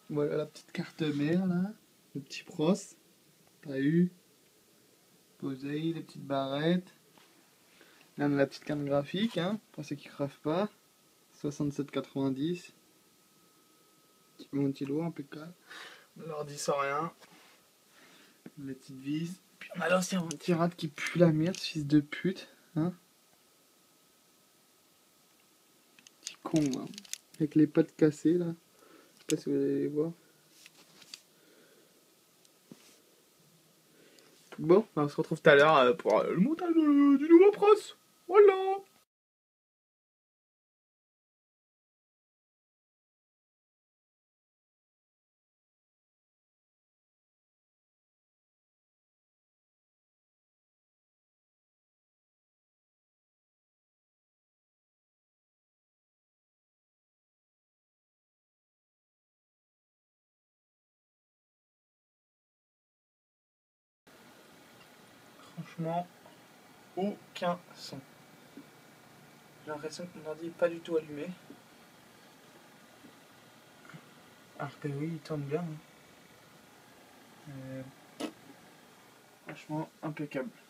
Voilà la petite carte mère là, le petit pros, pas eu, posé, les petites barrettes. Là on a la petite carte graphique, hein, pour ceux qui cravent pas, 67,90. Mon petit lot impeccable. L'ordi sans rien. Les petites vis. Puis on a l'ancien ventirad qui pue la merde, fils de pute, hein. Petit con, hein. Avec les pattes cassées là. Je sais pas si vous allez les voir. Bon, on se retrouve tout à l'heure pour le montage du nouveau pros. Voilà. Franchement, aucun son. J'ai l'impression que mon ordi n'est pas du tout allumé. Alors que oui, il tourne bien. Franchement, impeccable.